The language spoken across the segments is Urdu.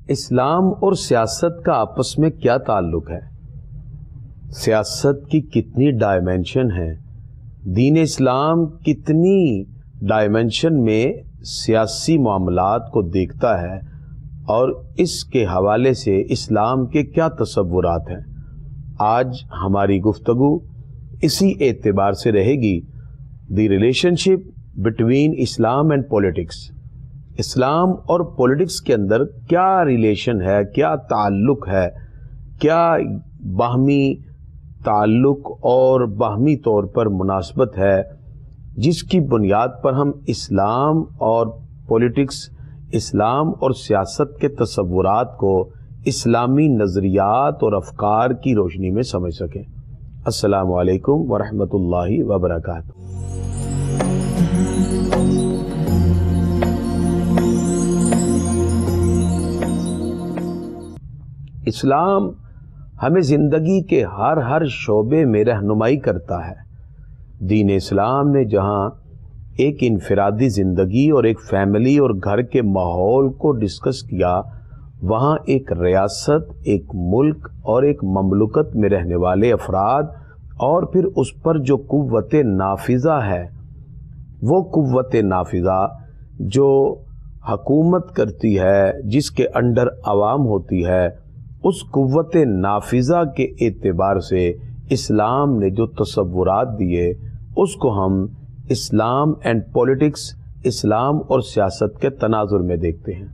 اسلام اور سیاست کا آپس میں کیا تعلق ہے؟ سیاست کی کتنی ڈائمینشن ہیں؟ دین اسلام کتنی ڈائمینشن میں سیاسی معاملات کو دیکھتا ہے اور اس کے حوالے سے اسلام کے کیا تصورات ہیں؟ آج ہماری گفتگو اسی اعتبار سے رہے گی، the relationship between Islam and politics. اسلام اور پولیٹکس کے اندر کیا ریلیشن ہے، کیا تعلق ہے، کیا باہمی تعلق اور باہمی طور پر مناسبت ہے، جس کی بنیاد پر ہم اسلام اور پولیٹکس، اسلام اور سیاست کے تصورات کو اسلامی نظریات اور افکار کی روشنی میں سمجھ سکیں۔ السلام علیکم ورحمۃ اللہ وبرکاتہ۔ اسلام ہمیں زندگی کے ہر شعبے میں رہنمائی کرتا ہے۔ دین اسلام نے جہاں ایک انفرادی زندگی اور ایک فیملی اور گھر کے ماحول کو ڈسکس کیا، وہاں ایک ریاست، ایک ملک اور ایک مملکت میں رہنے والے افراد اور پھر اس پر جو قوت نافذہ ہے، وہ قوت نافذہ جو حکومت کرتی ہے، جس کے انڈر عوام ہوتی ہے، اس قوت نافذہ کے اعتبار سے اسلام نے جو تصورات دیے، اس کو ہم اسلام اینڈ پولیٹکس، اسلام اور سیاست کے تناظر میں دیکھتے ہیں۔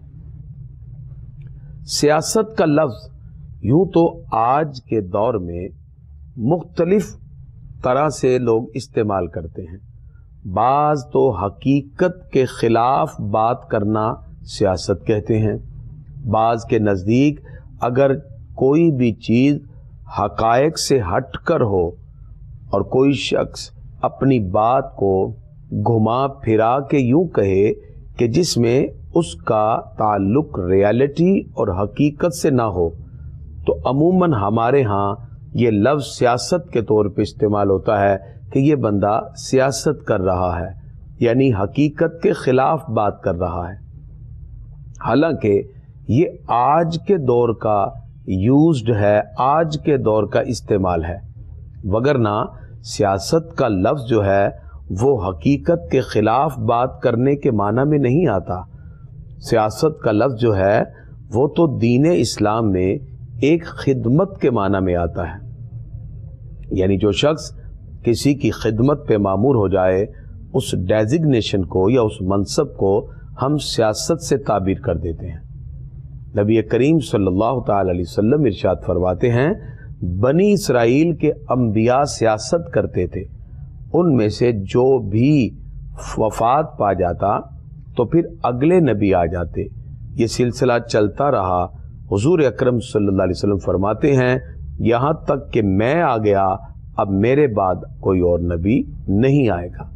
سیاست کا لفظ یوں تو آج کے دور میں مختلف طرح سے لوگ استعمال کرتے ہیں۔ بعض تو حقیقت کے خلاف بات کرنا سیاست کہتے ہیں۔ بعض کے نزدیک اگر کوئی بھی چیز حقائق سے ہٹ کر ہو اور کوئی شخص اپنی بات کو گھما پھرا کے یوں کہے کہ جس میں اس کا تعلق ریالٹی اور حقیقت سے نہ ہو، تو عموماً ہمارے ہاں یہ لفظ سیاست کے طور پہ استعمال ہوتا ہے کہ یہ بندہ سیاست کر رہا ہے، یعنی حقیقت کے خلاف بات کر رہا ہے۔ حالانکہ یہ آج کے دور کا یوزڈ ہے، آج کے دور کا استعمال ہے، وگرنہ سیاست کا لفظ جو ہے وہ حقیقت کے خلاف بات کرنے کے معنی میں نہیں آتا۔ سیاست کا لفظ جو ہے وہ تو دین اسلام میں ایک خدمت کے معنی میں آتا ہے، یعنی جو شخص کسی کی خدمت پہ مامور ہو جائے، اس ڈیزگنیشن کو یا اس منصب کو ہم سیاست سے تعبیر کر دیتے ہیں۔ نبی کریم صلی اللہ تعالی علیہ وسلم ارشاد فرماتے ہیں، بنی اسرائیل کے انبیاء سیاست کرتے تھے، ان میں سے جو بھی وفات پا جاتا تو پھر اگلے نبی آ جاتے۔ یہ سلسلہ چلتا رہا۔ حضور اکرم صلی اللہ علیہ وسلم فرماتے ہیں، یہاں تک کہ میں آ گیا، اب میرے بعد کوئی اور نبی نہیں آئے گا۔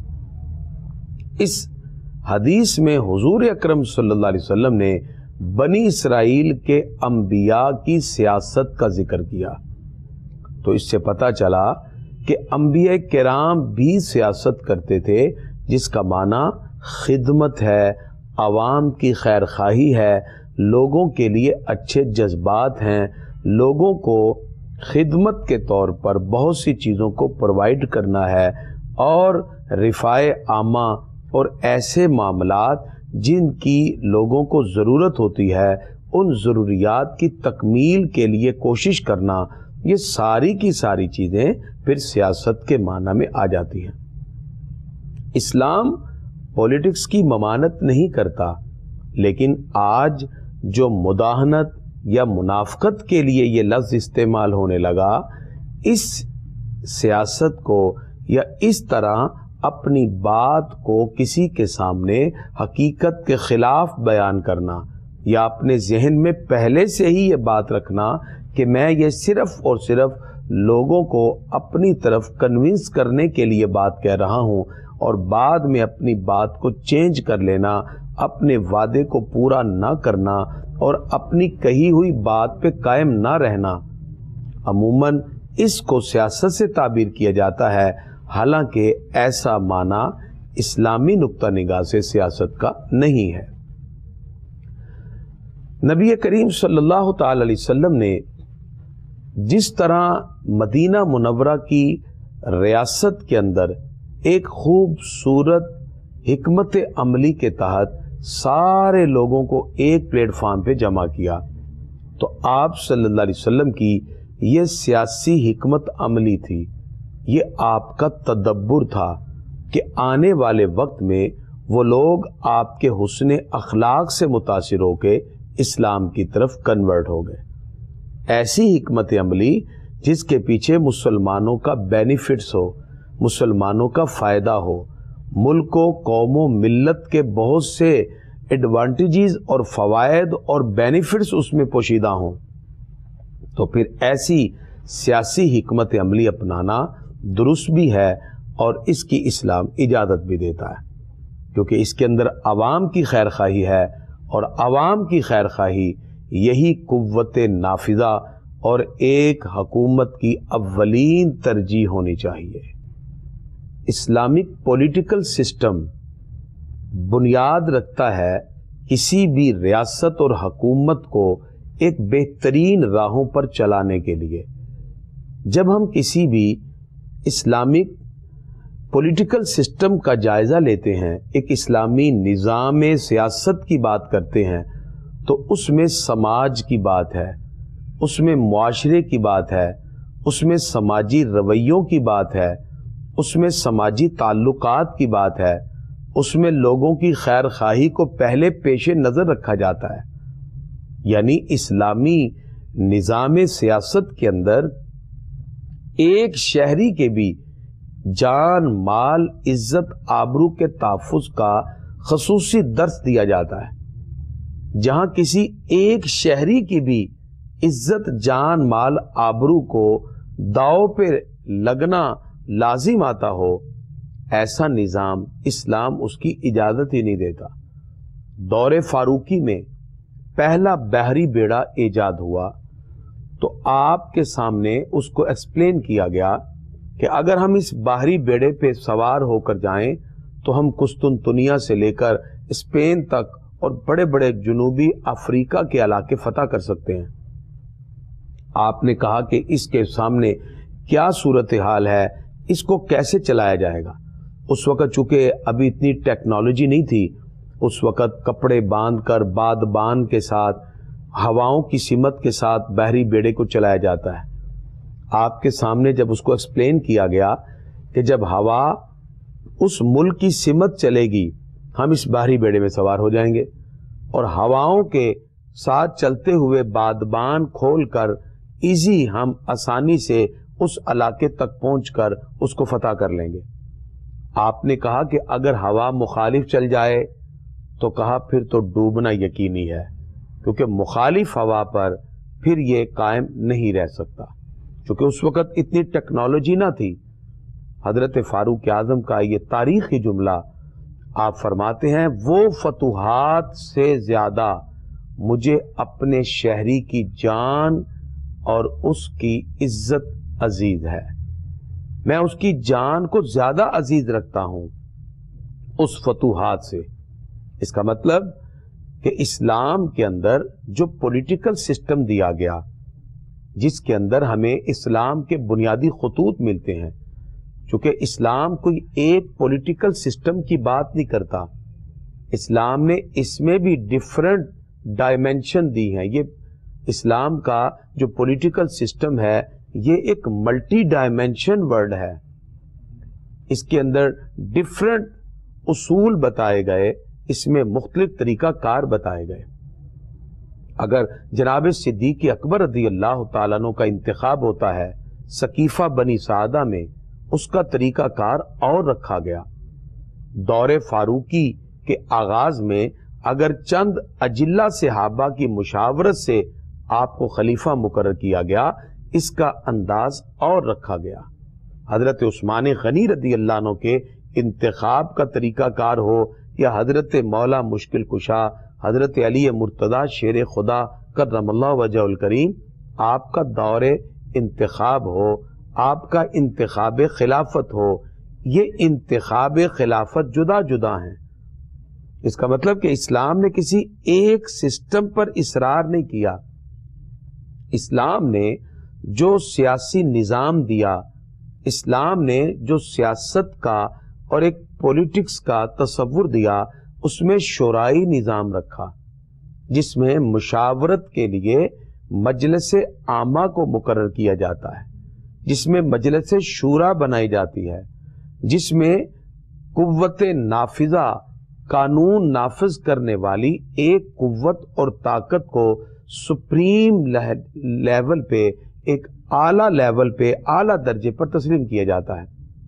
اس حدیث میں حضور اکرم صلی اللہ علیہ وسلم نے بنی اسرائیل کے انبیاء کی سیاست کا ذکر کیا، تو اس سے پتہ چلا کہ انبیاء کرام بھی سیاست کرتے تھے، جس کا معنی خدمت ہے، عوام کی خیر خواہی ہے، لوگوں کے لیے اچھے جذبات ہیں، لوگوں کو خدمت کے طور پر بہت سی چیزوں کو پرووائڈ کرنا ہے، اور رفاع عامہ اور ایسے معاملات جن کی لوگوں کو ضرورت ہوتی ہے، ان ضروریات کی تکمیل کے لیے کوشش کرنا، یہ ساری کی ساری چیزیں پھر سیاست کے معنی میں آ جاتی ہیں۔ اسلام پولیٹکس کی ممانت نہیں کرتا، لیکن آج جو مداہنت یا منافقت کے لیے یہ لفظ استعمال ہونے لگا، اس سیاست کو یا اس طرح اپنی بات کو کسی کے سامنے حقیقت کے خلاف بیان کرنا، یا اپنے ذہن میں پہلے سے ہی یہ بات رکھنا کہ میں یہ صرف اور صرف لوگوں کو اپنی طرف کنونس کرنے کے لیے بات کہہ رہا ہوں، اور بعد میں اپنی بات کو چینج کر لینا، اپنے وعدے کو پورا نہ کرنا اور اپنی کہی ہوئی بات پہ قائم نہ رہنا، عموماً اس کو سیاست سے تعبیر کیا جاتا ہے۔ حالانکہ ایسا معنی اسلامی نقطہ نگاہ سے سیاست کا نہیں ہے۔ نبی کریم صلی اللہ تعالی علیہ وسلم نے جس طرح مدینہ منورہ کی ریاست کے اندر ایک خوبصورت حکمت عملی کے تحت سارے لوگوں کو ایک پلیٹ فارم پہ جمع کیا، تو آپ صلی اللہ علیہ وسلم کی یہ سیاسی حکمت عملی تھی، یہ آپ کا تدبر تھا کہ آنے والے وقت میں وہ لوگ آپ کے حسن اخلاق سے متاثر ہو کے اسلام کی طرف کنورٹ ہو گئے۔ ایسی حکمت عملی جس کے پیچھے مسلمانوں کا بینیفٹس ہو، مسلمانوں کا فائدہ ہو، ملک و قوم و ملت کے بہت سے ایڈوانٹیجز اور فوائد اور بینیفٹس اس میں پوشیدہ ہوں، تو پھر ایسی سیاسی حکمت عملی اپنانا درست بھی ہے اور اس کی اسلام اجازت بھی دیتا ہے، کیونکہ اس کے اندر عوام کی خیر خواہی ہے، اور عوام کی خیر خواہی یہی قوت نافذہ اور ایک حکومت کی اولین ترجیح ہونی چاہیے۔ اسلامک پولیٹیکل سسٹم بنیاد رکھتا ہے کسی بھی ریاست اور حکومت کو ایک بہترین راہوں پر چلانے کے لیے۔ جب ہم کسی بھی اسلامک پولیٹیکل سسٹم کا جائزہ لیتے ہیں، ایک اسلامی نظام سیاست کی بات کرتے ہیں، تو اس میں سماج کی بات ہے، اس میں معاشرے کی بات ہے، اس میں سماجی رویوں کی بات ہے، اس میں سماجی تعلقات کی بات ہے، اس میں لوگوں کی خیر خواہی کو پہلے پیش نظر رکھا جاتا ہے۔ یعنی اسلامی نظام سیاست کے اندر ایک شہری کے بھی جان، مال، عزت، آبرو کے تحفظ کا خصوصی درس دیا جاتا ہے۔ جہاں کسی ایک شہری کی بھی عزت، جان، مال، آبرو کو داؤ پہ لگنا لازم آتا ہو، ایسا نظام اسلام اس کی اجازت ہی نہیں دیتا۔ دور فاروقی میں پہلا بحری بیڑا ایجاد ہوا تو آپ کے سامنے اس کو ایکسپلین کیا گیا کہ اگر ہم اس بحری بیڑے پہ سوار ہو کر جائیں تو ہم قسطنطنیہ سے لے کر اسپین تک اور بڑے بڑے جنوبی افریقہ کے علاقے فتح کر سکتے ہیں۔ آپ نے کہا کہ اس کے سامنے کیا صورتحال ہے، اس کو کیسے چلایا جائے گا؟ اس وقت چونکہ ابھی اتنی ٹیکنالوجی نہیں تھی، اس وقت کپڑے باندھ کر بادبان کے ساتھ ہواؤں کی سمت کے ساتھ بحری بیڑے کو چلایا جاتا ہے۔ آپ کے سامنے جب اس کو ایکسپلین کیا گیا کہ جب ہوا اس ملک کی سمت چلے گی ہم اس بحری بیڑے میں سوار ہو جائیں گے، اور ہواؤں کے ساتھ چلتے ہوئے بادبان کھول کر ایزی ہم آسانی سے اس علاقے تک پہنچ کر اس کو فتح کر لیں گے۔ آپ نے کہا کہ اگر ہوا مخالف چل جائے تو کہا پھر تو ڈوبنا یقینی ہے، کیونکہ مخالف ہوا پر پھر یہ قائم نہیں رہ سکتا، کیونکہ اس وقت اتنی ٹیکنالوجی نہ تھی۔ حضرت فاروق اعظم کا یہ تاریخی جملہ آپ فرماتے ہیں، وہ فتوحات سے زیادہ مجھے اپنے شہری کی جان اور اس کی عزت عزیز ہے، میں اس کی جان کو زیادہ عزیز رکھتا ہوں اس فتوحات سے۔ اس کا مطلب کہ اسلام کے اندر جو پولیٹیکل سسٹم دیا گیا، جس کے اندر ہمیں اسلام کے بنیادی خطوط ملتے ہیں، چونکہ اسلام کوئی ایک پولیٹیکل سسٹم کی بات نہیں کرتا، اسلام نے اس میں بھی ڈیفرنٹ ڈائمنشن دی ہیں۔ یہ اسلام کا جو پولیٹیکل سسٹم ہے یہ ایک ملٹی ڈائمنشن ورڈ ہے، اس کے اندر ڈیفرنٹ اصول بتائے گئے، اس میں مختلف طریقہ کار بتائے گئے۔ اگر جناب صدیق اکبر رضی اللہ تعالیٰ عنہ کا انتخاب ہوتا ہے سقیفہ بنی سعدہ میں، اس کا طریقہ کار اور رکھا گیا۔ دور فاروقی کے آغاز میں اگر چند اجلہ صحابہ کی مشاورت سے آپ کو خلیفہ مقرر کیا گیا، اس کا انداز اور رکھا گیا۔ حضرت عثمان غنی رضی اللہ عنہ کے انتخاب کا طریقہ کار ہو، یا حضرت مولا مشکل کشا حضرت علی مرتضیٰ شیر خدا کرم اللہ وجہ الکریم، آپ کا دور انتخاب ہو، آپ کا انتخاب خلافت ہو، یہ انتخاب خلافت جدا جدا ہیں۔ اس کا مطلب کہ اسلام نے کسی ایک سسٹم پر اصرار نہیں کیا. اسلام نے جو سیاسی نظام دیا، اسلام نے جو سیاست کا اور ایک پولیٹکس کا تصور دیا، اس میں شورائی نظام رکھا، جس میں مشاورت کے لیے مجلس عامہ کو مقرر کیا جاتا ہے، جس میں مجلس شورا بنائی جاتی ہے، جس میں قوت نافذہ، قانون نافذ کرنے والی ایک قوت اور طاقت کو سپریم لیول پہ، ایک اعلیٰ لیول پہ، اعلیٰ درجے پر تسلیم کیا جاتا ہے.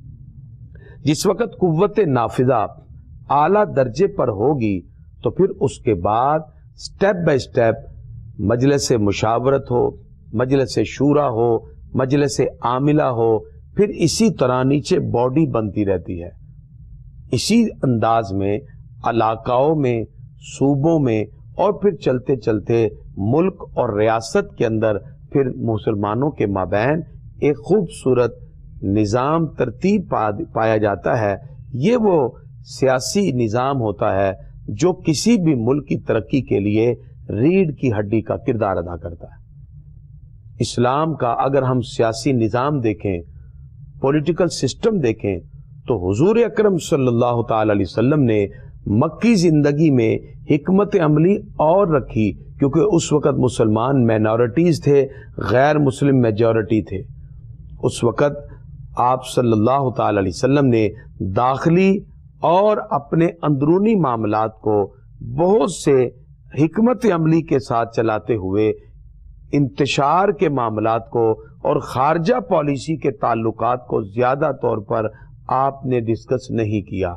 جس وقت قوت نافذہ اعلیٰ درجے پر ہوگی تو پھر اس کے بعد سٹیپ بائی سٹیپ مجلس مشاورت ہو، مجلس شورا ہو، مجلس عاملہ ہو، پھر اسی طرح نیچے باڈی بنتی رہتی ہے. اسی انداز میں علاقوں میں، صوبوں میں، اور پھر چلتے چلتے ملک اور ریاست کے اندر پھر مسلمانوں کے مابین ایک خوبصورت نظام ترتیب پایا جاتا ہے. یہ وہ سیاسی نظام ہوتا ہے جو کسی بھی ملک کی ترقی کے لیے ریڑھ کی ہڈی کا کردار ادا کرتا ہے. اسلام کا اگر ہم سیاسی نظام دیکھیں، پولیٹیکل سسٹم دیکھیں، تو حضور اکرم صلی اللہ تعالی علیہ وسلم نے مکی زندگی میں حکمت عملی اور رکھی، کیونکہ اس وقت مسلمان مائنورٹیز تھے، غیر مسلم میجورٹی تھے. اس وقت آپ صلی اللہ تعالی علیہ وسلم نے داخلی اور اپنے اندرونی معاملات کو بہت سے حکمت عملی کے ساتھ چلاتے ہوئے انتشار کے معاملات کو اور خارجہ پالیسی کے تعلقات کو زیادہ طور پر آپ نے ڈسکس نہیں کیا.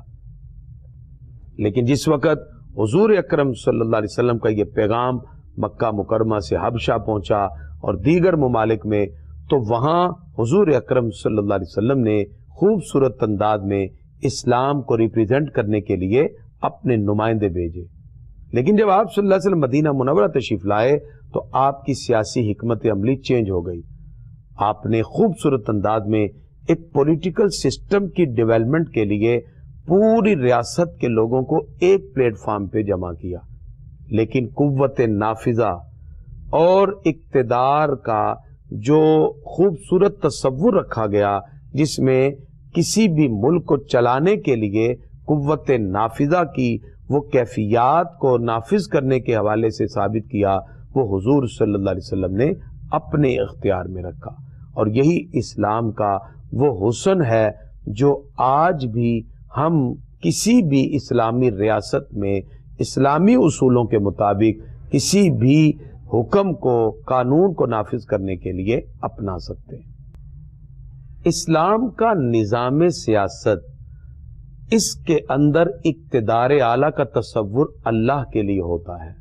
لیکن جس وقت حضور اکرم صلی اللہ علیہ وسلم کا یہ پیغام مکہ مکرمہ سے حبشہ پہنچا اور دیگر ممالک میں، تو وہاں حضور اکرم صلی اللہ علیہ وسلم نے خوبصورت انداز میں اسلام کو ریپریزنٹ کرنے کے لیے اپنے نمائندے بھیجے. لیکن جب آپ صلی اللہ علیہ وسلم مدینہ منورہ تشریف لائے تو آپ کی سیاسی حکمت عملی چینج ہو گئی. آپ نے خوبصورت انداز میں ایک پولیٹیکل سسٹم کی ڈیولپمنٹ کے لیے پوری ریاست کے لوگوں کو ایک پلیٹ فارم پہ جمع کیا. لیکن قوت نافذہ اور اقتدار کا جو خوبصورت تصور رکھا گیا، جس میں کسی بھی ملک کو چلانے کے لیے قوت نافذہ کی وہ کیفیات کو نافذ کرنے کے حوالے سے ثابت کیا، وہ حضور صلی اللہ علیہ وسلم نے اپنے اختیار میں رکھا. اور یہی اسلام کا وہ حسن ہے جو آج بھی ہم کسی بھی اسلامی ریاست میں اسلامی اصولوں کے مطابق کسی بھی حکم کو، قانون کو نافذ کرنے کے لیے اپنا سکتے ہیں. اسلام کا نظام سیاست، اس کے اندر اقتدار اعلیٰ کا تصور اللہ کے لیے ہوتا ہے.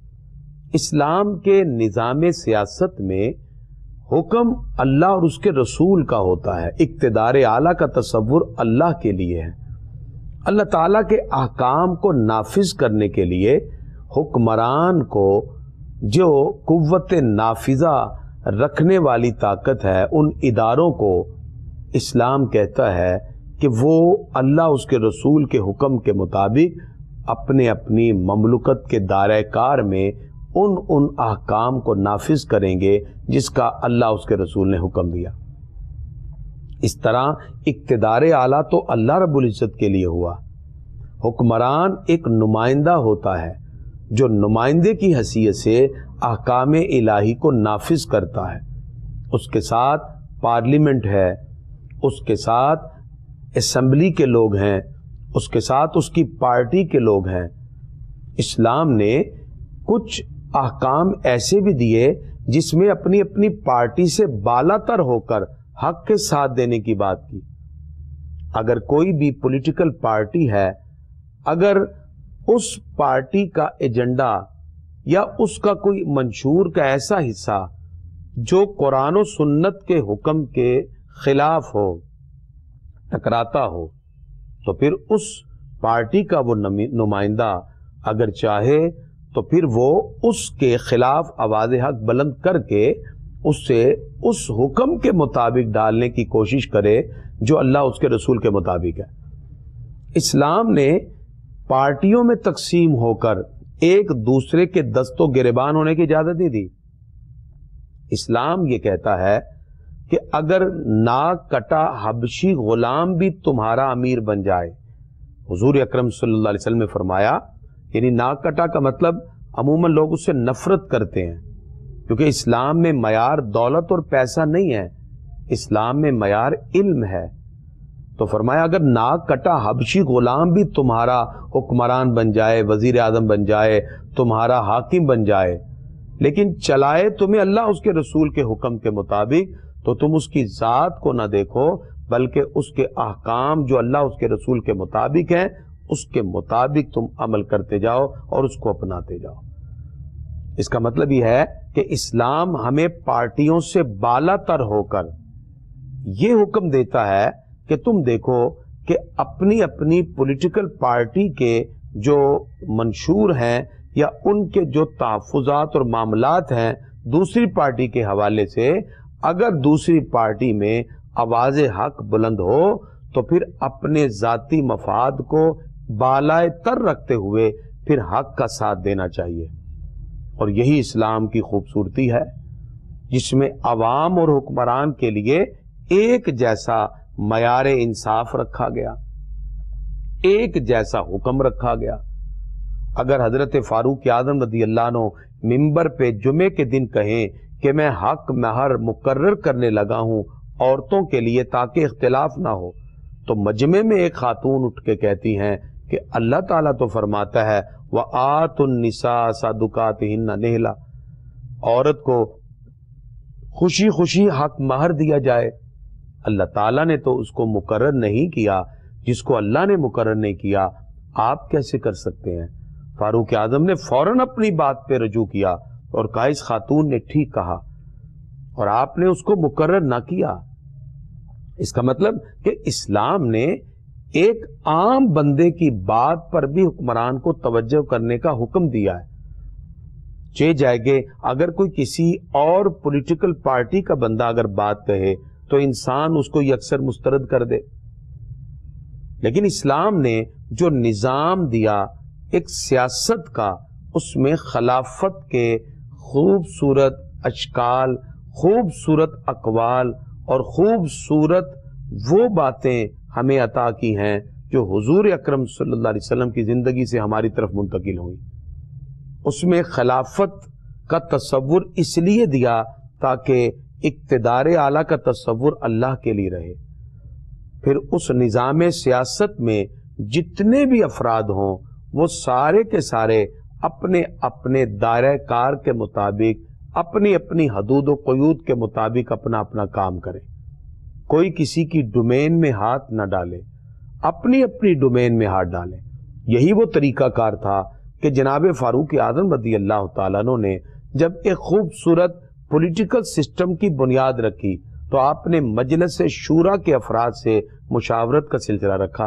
اسلام کے نظام سیاست میں حکم اللہ اور اس کے رسول کا ہوتا ہے، اقتدار اعلیٰ کا تصور اللہ کے لیے ہے. اللہ تعالیٰ کے احکام کو نافذ کرنے کے لیے حکمران کو جو قوت نافذہ رکھنے والی طاقت ہے، ان اداروں کو اسلام کہتا ہے کہ وہ اللہ اس کے رسول کے حکم کے مطابق اپنی مملکت کے دائرہ کار میں ان احکام کو نافذ کریں گے جس کا اللہ اس کے رسول نے حکم دیا. اس طرح اقتدار اعلیٰ تو اللہ رب العزت کے لیے ہوا. حکمران ایک نمائندہ ہوتا ہے جو نمائندے کی حیثیت سے احکام الہی کو نافذ کرتا ہے. اس کے ساتھ پارلیمنٹ ہے، اس کے ساتھ اسمبلی کے لوگ ہیں، اس کے ساتھ اس کی پارٹی کے لوگ ہیں. اسلام نے کچھ احکام ایسے بھی دیے جس میں اپنی پارٹی سے بالا تر ہو کر حق کے ساتھ دینے کی بات کی. اگر کوئی بھی پولیٹیکل پارٹی ہے، اگر اس پارٹی کا ایجنڈا یا اس کا کوئی منشور کا ایسا حصہ جو قرآن و سنت کے حکم کے خلاف ہو، ٹکراتا ہو، تو پھر اس پارٹی کا وہ نمائندہ اگر چاہے تو پھر وہ اس کے خلاف آواز حق بلند کر کے اس سے اس حکم کے مطابق ڈالنے کی کوشش کرے جو اللہ اس کے رسول کے مطابق ہے. اسلام نے پارٹیوں میں تقسیم ہو کر ایک دوسرے کے دست و گریبان ہونے کی اجازت نہیں دی۔ اسلام یہ کہتا ہے کہ اگر ناک کٹا حبشی غلام بھی تمہارا امیر بن جائے، حضور اکرم صلی اللہ علیہ وسلم نے فرمایا، یعنی ناک کٹا کا مطلب عموماً لوگ اس سے نفرت کرتے ہیں، کیونکہ اسلام میں معیار دولت اور پیسہ نہیں ہے، اسلام میں معیار علم ہے۔ تو فرمایا اگر ناک کٹا حبشی غلام بھی تمہارا حکمران بن جائے، وزیر اعظم بن جائے، تمہارا حاکم بن جائے، لیکن چلائے تمہیں اللہ اس کے رسول کے حکم کے مطابق، تو تم اس کی ذات کو نہ دیکھو بلکہ اس کے احکام جو اللہ اس کے رسول کے مطابق ہیں اس کے مطابق تم عمل کرتے جاؤ اور اس کو اپناتے جاؤ۔ اس کا مطلب یہ ہے کہ اسلام ہمیں پارٹیوں سے بالا تر ہو کر یہ حکم دیتا ہے کہ تم دیکھو کہ اپنی اپنی پولیٹیکل پارٹی کے جو منشور ہیں یا ان کے جو تحفظات اور معاملات ہیں دوسری پارٹی کے حوالے سے، اگر دوسری پارٹی میں آواز حق بلند ہو تو پھر اپنے ذاتی مفاد کو بالائے تر رکھتے ہوئے پھر حق کا ساتھ دینا چاہیے۔ اور یہی اسلام کی خوبصورتی ہے، جس میں عوام اور حکمران کے لیے ایک جیسا معیار انصاف رکھا گیا، ایک جیسا حکم رکھا گیا۔ اگر حضرت فاروق اعظم رضی اللہ عنہ ممبر پہ جمعے کے دن کہیں کہ میں حق مہر مقرر کرنے لگا ہوں عورتوں کے لیے تاکہ اختلاف نہ ہو، تو مجمع میں ایک خاتون اٹھ کے کہتی ہیں کہ اللہ تعالیٰ تو فرماتا ہے وَآتُوا النِّسَاءَ صَدُقَاتِهِنَّ نِحْلًا، عورت کو خوشی خوشی حق مہر دیا جائے۔ اللہ تعالیٰ نے تو اس کو مقرر نہیں کیا، جس کو اللہ نے مقرر نہیں کیا آپ کیسے کر سکتے ہیں؟ فاروق اعظم نے فوراً اپنی بات پہ رجوع کیا اور کہا اس خاتون نے ٹھیک کہا، اور آپ نے اس کو مقرر نہ کیا۔ اس کا مطلب کہ اسلام نے ایک عام بندے کی بات پر بھی حکمران کو توجہ کرنے کا حکم دیا ہے۔ چہ جائے گے اگر کوئی کسی اور پولیٹیکل پارٹی کا بندہ اگر بات کہے تو انسان اس کو اکثر مسترد کر دے، لیکن اسلام نے جو نظام دیا ایک سیاست کا، اس میں خلافت کے خوبصورت اشکال، خوبصورت اقوال اور خوبصورت وہ باتیں ہمیں عطا کی ہیں جو حضور اکرم صلی اللہ علیہ وسلم کی زندگی سے ہماری طرف منتقل ہوئی۔ اس میں خلافت کا تصور اس لیے دیا تاکہ اقتدار اعلیٰ کا تصور اللہ کے لیے رہے۔ پھر اس نظام سیاست میں جتنے بھی افراد ہوں وہ سارے کے سارے اپنے اپنے دائرہ کار کے مطابق، اپنی اپنی حدود و قیود کے مطابق اپنا اپنا کام کریں، کوئی کسی کی ڈومین میں ہاتھ نہ ڈالے، اپنی اپنی ڈومین میں ہاتھ ڈالیں۔ یہی وہ طریقہ کار تھا کہ جناب فاروق اعظم رضی اللہ تعالیٰ عنہ نے جب ایک خوبصورت پولیٹیکل سسٹم کی بنیاد رکھی تو آپ نے مجلس شورا کے افراد سے مشاورت کا سلسلہ رکھا،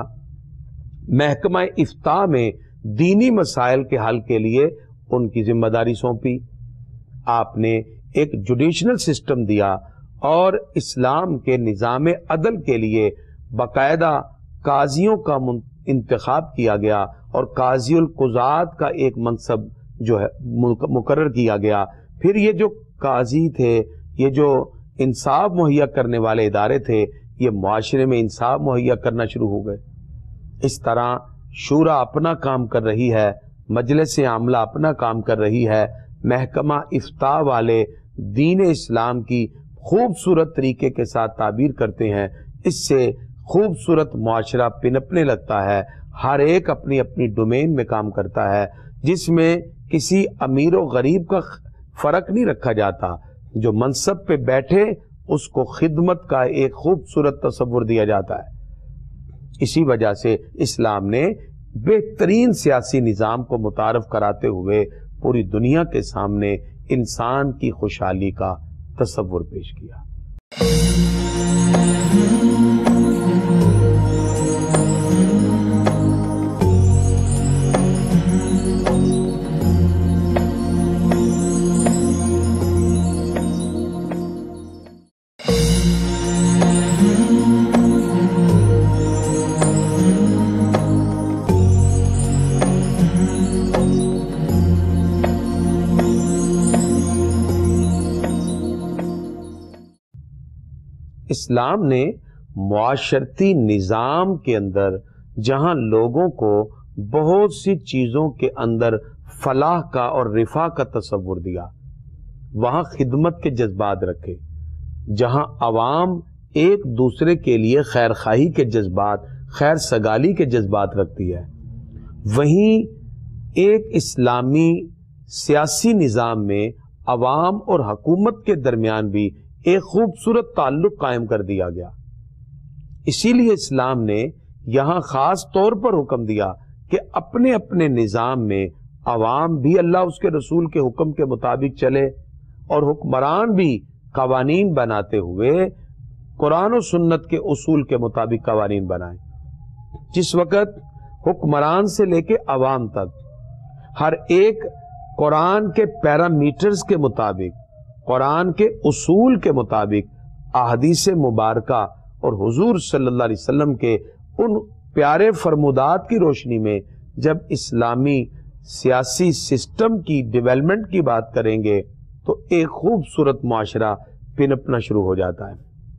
محکمہ افتاء میں دینی مسائل کے حل کے لیے ان کی ذمہ داری سونپی، آپ نے ایک جوڈیشنل سسٹم دیا اور اسلام کے نظام عدل کے لیے باقاعدہ قاضیوں کا انتخاب کیا گیا اور قاضی القضات کا ایک منصب جو ہے مقرر کیا گیا۔ پھر یہ جو قاضی تھے، یہ جو انصاف مہیا کرنے والے ادارے تھے، یہ معاشرے میں انصاف مہیا کرنا شروع ہو گئے۔ اس طرح شورا اپنا کام کر رہی ہے، مجلس عاملہ اپنا کام کر رہی ہے، محکمہ افتاء والے دین اسلام کی خوبصورت طریقے کے ساتھ تعبیر کرتے ہیں، اس سے خوبصورت معاشرہ پنپنے لگتا ہے، ہر ایک اپنی اپنی ڈومین میں کام کرتا ہے، جس میں کسی امیر و غریب کا فرق نہیں رکھا جاتا، جو منصب پہ بیٹھے اس کو خدمت کا ایک خوبصورت تصور دیا جاتا ہے۔ اسی وجہ سے اسلام نے بہترین سیاسی نظام کو متعارف کراتے ہوئے پوری دنیا کے سامنے انسان کی خوشحالی کا تصور پیش کیا۔ اسلام نے معاشرتی نظام کے اندر جہاں لوگوں کو بہت سی چیزوں کے اندر فلاح کا اور رفاہ کا تصور دیا، وہاں خدمت کے جذبات رکھے، جہاں عوام ایک دوسرے کے لیے خیر خواہی کے جذبات، خیر سگالی کے جذبات رکھتی ہے، وہیں ایک اسلامی سیاسی نظام میں عوام اور حکومت کے درمیان بھی ایک خوبصورت تعلق قائم کر دیا گیا۔ اسی لیے اسلام نے یہاں خاص طور پر حکم دیا کہ اپنے اپنے نظام میں عوام بھی اللہ اس کے رسول کے حکم کے مطابق چلے اور حکمران بھی قوانین بناتے ہوئے قرآن و سنت کے اصول کے مطابق قوانین بنائیں۔ جس وقت حکمران سے لے کے عوام تک ہر ایک قرآن کے پیرامیٹرز کے مطابق، قرآن کے اصول کے مطابق احادیث مبارکہ اور حضور صلی اللہ علیہ وسلم کے ان پیارے فرمودات کی روشنی میں جب اسلامی سیاسی سسٹم کی ڈیولپمنٹ کی بات کریں گے تو ایک خوبصورت معاشرہ پنپنا شروع ہو جاتا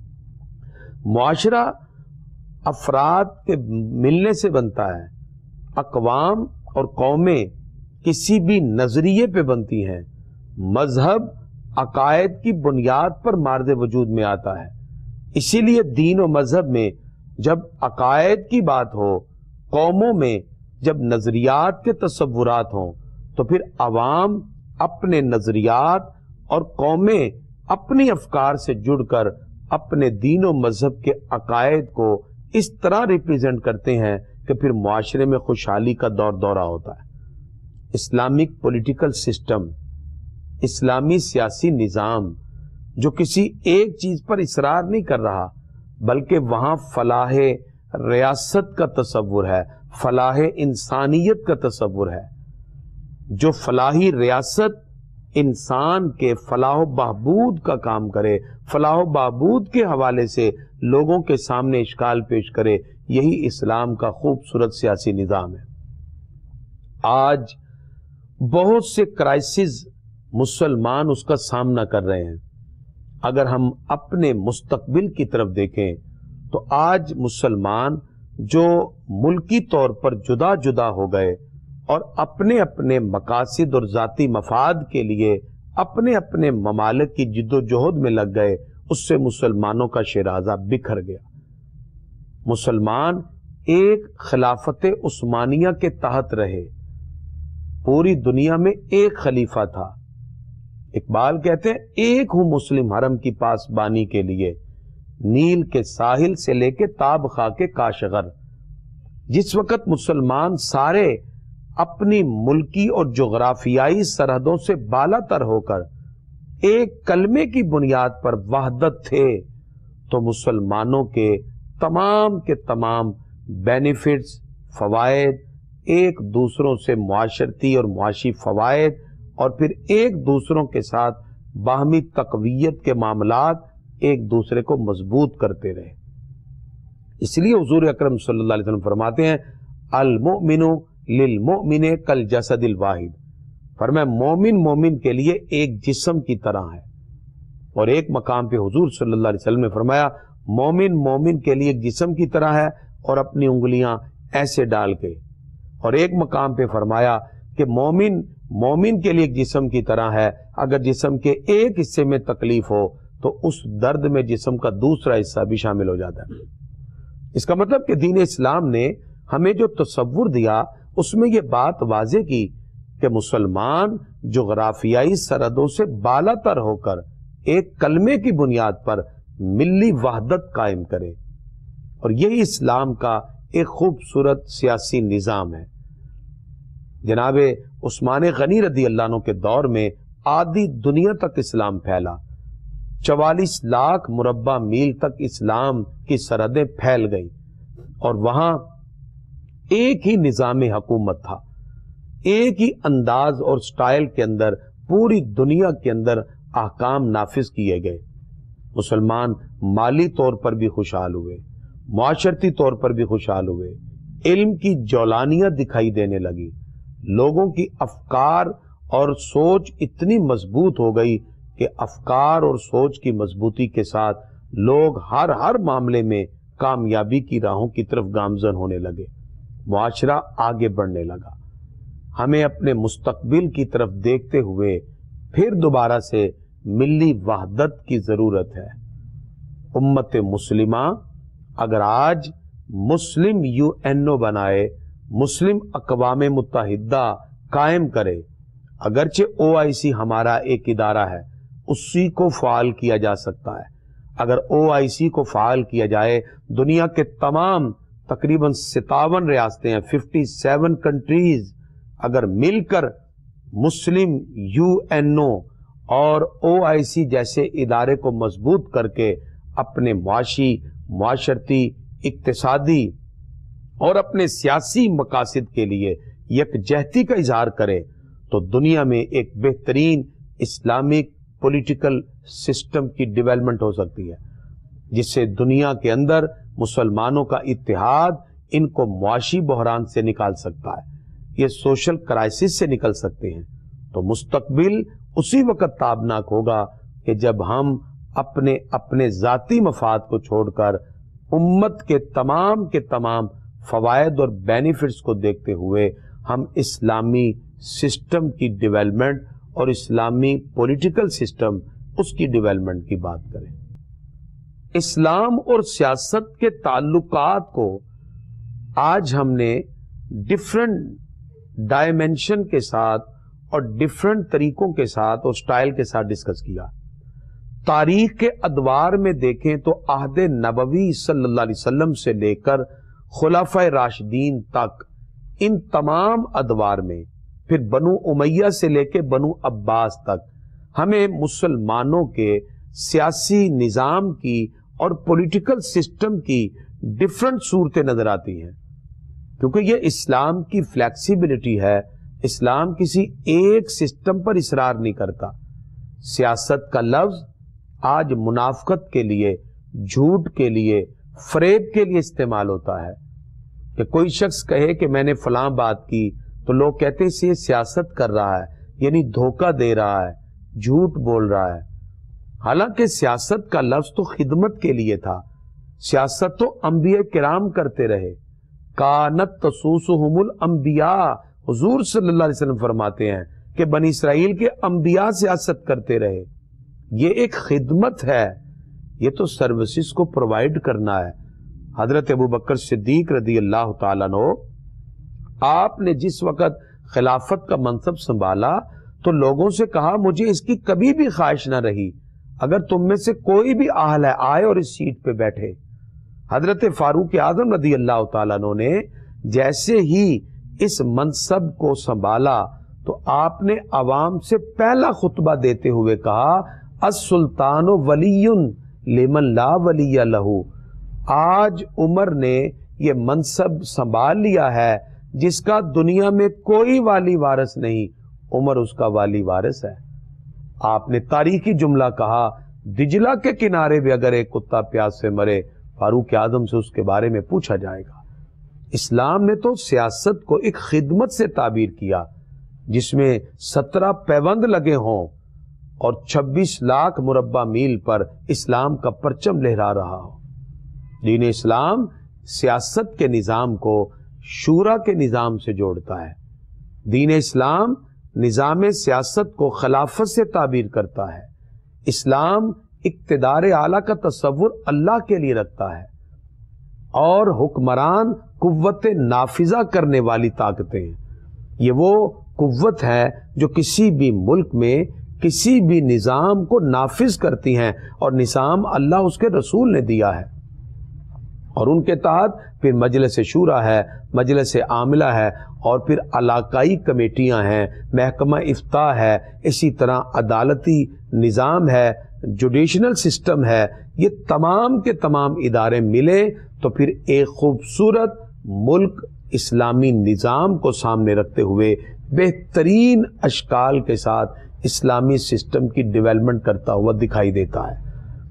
ہے۔ معاشرہ افراد کے ملنے سے بنتا ہے، اقوام اور قومیں کسی بھی نظریے پہ بنتی ہیں، مذہب عقائد کی بنیاد پر مارد وجود میں آتا ہے۔ اسی لیے دین و مذہب میں جب عقائد کی بات ہو، قوموں میں جب نظریات کے تصورات ہوں، تو پھر عوام اپنے نظریات اور قومیں اپنی افکار سے جڑ کر اپنے دین و مذہب کے عقائد کو اس طرح ریپریزنٹ کرتے ہیں کہ پھر معاشرے میں خوشحالی کا دور دورہ ہوتا ہے۔ اسلامک پولیٹیکل سسٹم، اسلامی سیاسی نظام جو کسی ایک چیز پر اصرار نہیں کر رہا، بلکہ وہاں فلاح ریاست کا تصور ہے، فلاح انسانیت کا تصور ہے۔ جو فلاحی ریاست انسان کے فلاح و بہبود کا کام کرے، فلاح و بہبود کے حوالے سے لوگوں کے سامنے اشکال پیش کرے، یہی اسلام کا خوبصورت سیاسی نظام ہے۔ آج بہت سے کرائسس مسلمان اس کا سامنا کر رہے ہیں۔ اگر ہم اپنے مستقبل کی طرف دیکھیں تو آج مسلمان جو ملکی طور پر جدا جدا ہو گئے اور اپنے اپنے مقاصد اور ذاتی مفاد کے لیے اپنے اپنے ممالک کی جد و جہد میں لگ گئے، اس سے مسلمانوں کا شیرازہ بکھر گیا۔ مسلمان ایک خلافت عثمانیہ کے تحت رہے، پوری دنیا میں ایک خلیفہ تھا۔ اقبال کہتے ہیں ایک ہوں مسلم حرم کی پاسبانی کے لیے، نیل کے ساحل سے لے کے تاب خاک کے کاشغر۔ جس وقت مسلمان سارے اپنی ملکی اور جغرافیائی سرحدوں سے بالا تر ہو کر ایک کلمے کی بنیاد پر وحدت تھے، تو مسلمانوں کے تمام بینیفٹس، فوائد، ایک دوسروں سے معاشرتی اور معاشی فوائد اور پھر ایک دوسروں کے ساتھ باہمی تقویت کے معاملات ایک دوسرے کو مضبوط کرتے رہے۔ اس لیے حضور اکرم صلی اللہ علیہ وسلم فرماتے ہیں المؤمن للمؤمن کالجسد الواحد، فرمایا مومن مومن کے لیے ایک جسم کی طرح ہے۔ اور ایک مقام پہ حضور صلی اللہ علیہ وسلم نے فرمایا مومن مومن کے لیے ایک جسم کی طرح ہے اور اپنی انگلیاں ایسے ڈال کے، اور ایک مقام پہ فرمایا کہ مومن مومن کے لیے ایک جسم کی طرح ہے، اگر جسم کے ایک حصے میں تکلیف ہو تو اس درد میں جسم کا دوسرا حصہ بھی شامل ہو جاتا ہے۔ اس کا مطلب کہ دین اسلام نے ہمیں جو تصور دیا اس میں یہ بات واضح کی کہ مسلمان جغرافیائی سرحدوں سے بالا تر ہو کر ایک کلمے کی بنیاد پر ملی وحدت قائم کرے، اور یہی اسلام کا ایک خوبصورت سیاسی نظام ہے۔ جناب عثمان غنی رضی اللہ عنہ کے دور میں آدھی دنیا تک اسلام پھیلا، 44 لاکھ مربع میل تک اسلام کی سرحدیں پھیل گئی، اور وہاں ایک ہی نظام حکومت تھا، ایک ہی انداز اور سٹائل کے اندر پوری دنیا کے اندر احکام نافذ کیے گئے۔ مسلمان مالی طور پر بھی خوشحال ہوئے، معاشرتی طور پر بھی خوشحال ہوئے، علم کی جولانیاں دکھائی دینے لگی، لوگوں کی افکار اور سوچ اتنی مضبوط ہو گئی کہ افکار اور سوچ کی مضبوطی کے ساتھ لوگ ہر معاملے میں کامیابی کی راہوں کی طرف گامزن ہونے لگے، معاشرہ آگے بڑھنے لگا۔ ہمیں اپنے مستقبل کی طرف دیکھتے ہوئے پھر دوبارہ سے ملی وحدت کی ضرورت ہے۔ امت مسلمہ اگر آج مسلم UN بنائے، مسلم اقوام متحدہ قائم کرے، اگرچہ OIC ہمارا ایک ادارہ ہے، اسی کو فعال کیا جا سکتا ہے۔ اگر OIC کو فعال کیا جائے، دنیا کے تمام تقریباً 57 ریاستیں ہیں، 57 کنٹریز اگر مل کر مسلم UNO اور OIC جیسے ادارے کو مضبوط کر کے اپنے معاشی، معاشرتی، اقتصادی اور اپنے سیاسی مقاصد کے لیے یکجہتی کا اظہار کرے تو دنیا میں ایک بہترین اسلامک پولیٹیکل سسٹم کی ڈیولپمنٹ ہو سکتی ہے، جس سے دنیا کے اندر مسلمانوں کا اتحاد ان کو معاشی بحران سے نکال سکتا ہے، یہ سوشل کرائسس سے نکل سکتے ہیں۔ تو مستقبل اسی وقت تابناک ہوگا کہ جب ہم اپنے ذاتی مفاد کو چھوڑ کر امت کے تمام فوائد اور بینیفٹس کو دیکھتے ہوئے ہم اسلامی سسٹم کی ڈیولپمنٹ اور اسلامی پولیٹیکل سسٹم اس کی ڈیولپمنٹ کی بات کریں۔ اسلام اور سیاست کے تعلقات کو آج ہم نے ڈیفرنٹ ڈائمنشن کے ساتھ اور ڈیفرنٹ طریقوں کے ساتھ اور سٹائل کے ساتھ ڈسکس کیا۔ تاریخ کے ادوار میں دیکھیں تو عہد نبوی صلی اللہ علیہ وسلم سے لے کر خلفائے راشدین تک، ان تمام ادوار میں، پھر بنو امیہ سے لے کے بنو عباس تک، ہمیں مسلمانوں کے سیاسی نظام کی اور پولیٹیکل سسٹم کی ڈیفرنٹ صورتیں نظر آتی ہیں، کیونکہ یہ اسلام کی فلیکسیبلٹی ہے۔ اسلام کسی ایک سسٹم پر اصرار نہیں کرتا۔ سیاست کا لفظ آج منافقت کے لیے، جھوٹ کے لیے، فریب کے لیے استعمال ہوتا ہے کہ کوئی شخص کہے کہ میں نے فلاں بات کی تو لوگ کہتے ہیں یہ سیاست کر رہا ہے، یعنی دھوکہ دے رہا ہے، جھوٹ بول رہا ہے۔ حالانکہ سیاست کا لفظ تو خدمت کے لیے تھا، سیاست تو انبیاء کرام کرتے رہے۔ کانت تسوسہم الانبیاء، حضور صلی اللہ علیہ وسلم فرماتے ہیں کہ بنی اسرائیل کے انبیاء سیاست کرتے رہے۔ یہ ایک خدمت ہے، یہ تو سروسز کو پرووائڈ کرنا ہے۔ حضرت ابوبکر صدیق رضی اللہ تعالیٰ عنہ، آپ نے جس وقت خلافت کا منصب سنبھالا تو لوگوں سے کہا مجھے اس کی کبھی بھی خواہش نہ رہی، اگر تم میں سے کوئی بھی اہل ہے آئے اور اس سیٹ پہ بیٹھے۔ حضرت فاروق اعظم رضی اللہ تعالیٰ عنہ نے جیسے ہی اس منصب کو سنبھالا تو آپ نے عوام سے پہلا خطبہ دیتے ہوئے کہا السلطان ولی لمن لا ولی لہ۔ آج عمر نے یہ منصب سنبھال لیا ہے جس کا دنیا میں کوئی والی وارث نہیں، عمر اس کا والی وارث ہے۔ آپ نے تاریخی جملہ کہا دجلہ کے کنارے بھی اگر ایک کتا پیاس سے مرے فاروق اعظم سے اس کے بارے میں پوچھا جائے گا۔ اسلام نے تو سیاست کو ایک خدمت سے تعبیر کیا جس میں 17 پیوند لگے ہوں اور 26 لاکھ مربع میل پر اسلام کا پرچم لہرا رہا ہو۔ دین اسلام سیاست کے نظام کو شورا کے نظام سے جوڑتا ہے۔ دین اسلام نظام سیاست کو خلافت سے تعبیر کرتا ہے۔ اسلام اقتدار اعلیٰ کا تصور اللہ کے لیے رکھتا ہے اور حکمران قوت نافذہ کرنے والی طاقتیں ہیں۔ یہ وہ قوت ہے جو کسی بھی ملک میں کسی بھی نظام کو نافذ کرتی ہیں، اور نظام اللہ اس کے رسول نے دیا ہے، اور ان کے تحت پھر مجلس شورا ہے، مجلس عاملہ ہے، اور پھر علاقائی کمیٹیاں ہیں، محکمہ افتاء ہے، اسی طرح عدالتی نظام ہے، جوڈیشنل سسٹم ہے۔ یہ تمام کے تمام ادارے ملے تو پھر ایک خوبصورت ملک اسلامی نظام کو سامنے رکھتے ہوئے بہترین اشکال کے ساتھ اسلامی سسٹم کی ڈیولپمنٹ کرتا ہوا دکھائی دیتا ہے۔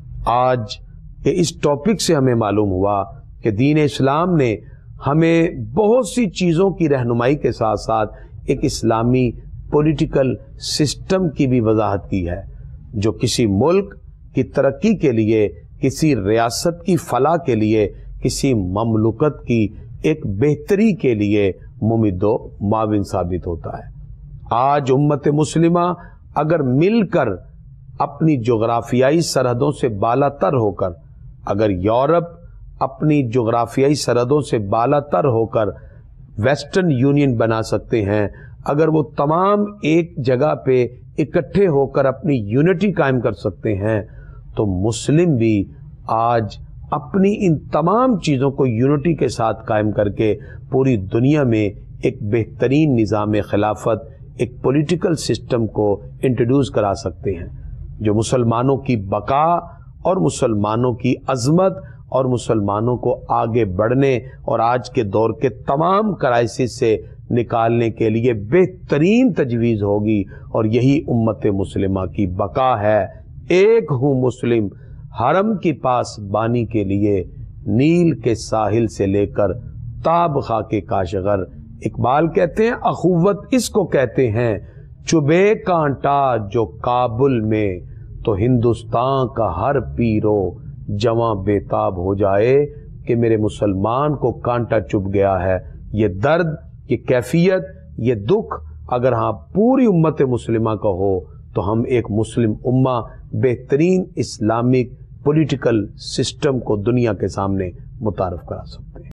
آج کہ اس ٹاپک سے ہمیں معلوم ہوا کہ دین اسلام نے ہمیں بہت سی چیزوں کی رہنمائی کے ساتھ ساتھ ایک اسلامی پولیٹیکل سسٹم کی بھی وضاحت کی ہے جو کسی ملک کی ترقی کے لیے کسی ریاست کی فلاح کے لیے، کسی مملکت کی ایک بہتری کے لیے ممد و معاون ثابت ہوتا ہے۔ آج امت مسلمہ اگر مل کر اپنی جغرافیائی سرحدوں سے بالا تر ہو کر، اگر یورپ اپنی جغرافیائی سرحدوں سے بالا تر ہو کر ویسٹرن یونین بنا سکتے ہیں، اگر وہ تمام ایک جگہ پہ اکٹھے ہو کر اپنی یونٹی قائم کر سکتے ہیں، تو مسلم بھی آج اپنی ان تمام چیزوں کو یونٹی کے ساتھ قائم کر کے پوری دنیا میں ایک بہترین نظام خلافت، ایک پولیٹیکل سسٹم کو انٹروڈیوس کرا سکتے ہیں، جو مسلمانوں کی بقا اور مسلمانوں کی عظمت اور مسلمانوں کو آگے بڑھنے اور آج کے دور کے تمام کرائسس سے نکالنے کے لیے بہترین تجویز ہوگی، اور یہی امت مسلمہ کی بقا ہے۔ ایک ہوں مسلم حرم کی پاس بانی کے لیے، نیل کے ساحل سے لے کر تاب خاک کاشغر۔ اقبال کہتے ہیں اخوت اس کو کہتے ہیں، چبے کانٹا جو کابل میں، تو ہندوستان کا ہر پیرو جواں بےتاب ہو جائے کہ میرے مسلمان کو کانٹا چبھ گیا ہے۔ یہ درد، یہ کیفیت، یہ دکھ اگر ہاں پوری امت مسلمہ کا ہو تو ہم ایک مسلم امہ بہترین اسلامک پولیٹیکل سسٹم کو دنیا کے سامنے متعارف کرا سکتے ہیں۔